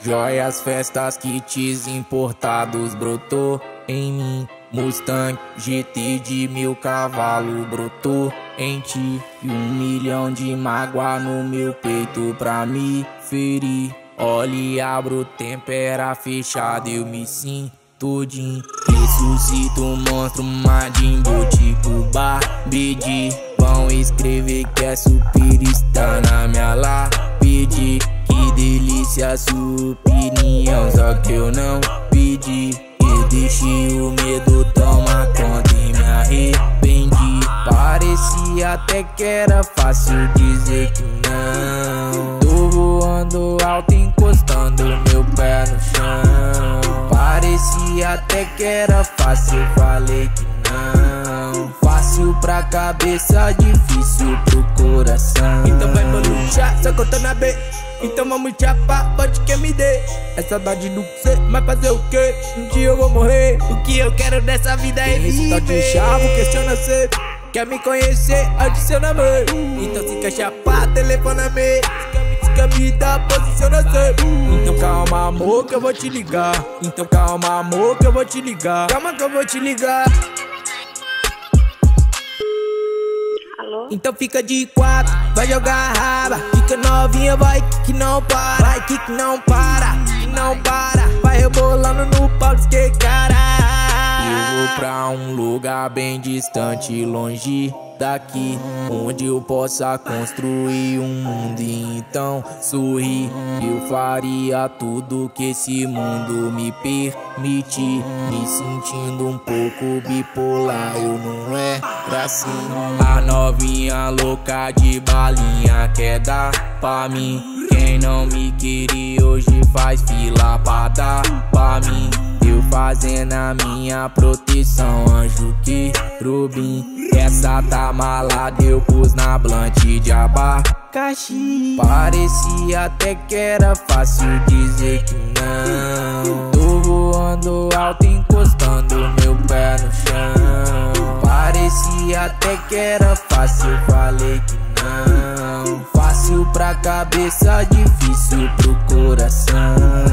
Joias, festas, kits importados brotou em mim. Mustang GT de 1000 cavalos brotou em ti. E 1 milhão de mágoa no meu peito pra me ferir. Olha e abro, tempera fechada, eu me sinto tudinho. Ressuscito um monstro, Majin Buu tipo Barbie. Vão escrever que é super, está na minha lápide. Que delícia sua opinião, só que eu não pedi. Eu deixei o medo tomar conta e me arrependi. Parecia até que era fácil dizer que não. Tô voando alto, encostando meu pé no chão. Parecia até que era fácil, falei que não. Fácil pra cabeça, difícil pro coração. Então vai lutar, só contando na B. Então vamos chapar, pode que me dê. É saudade do que cê, mas fazer o quê? Um dia eu vou morrer. O que eu quero dessa vida é viver. Tá de chavo, questiona cê. Quer me conhecer, adiciona-me. Então se quer chapar, telefona-me. Se quer me dar, posiciona-se. Então calma amor que eu vou te ligar. Então calma amor que eu vou te ligar. Calma que eu vou te ligar. Então fica de 4, vai jogar raba. Fica novinha, vai que não para. Vai que não para, que não para. Vai rebolando no pau de cara. Eu vou pra um lugar bem distante, longe daqui, onde eu possa construir um mundo e então sorrir. Eu faria tudo que esse mundo me permitir. Me sentindo um pouco bipolar, eu não era assim. A novinha louca de balinha quer dar pra mim. Quem não me queria hoje faz fila pra dar pra mim. Eu fazendo a minha proteção, anjo querubim. Essa tá malada, eu pus na blunt de abacaxi. Parecia até que era fácil dizer que não. Tô voando alto, encostando meu pé no chão. Parecia até que era fácil, falei que não. Fácil pra cabeça, difícil pro coração.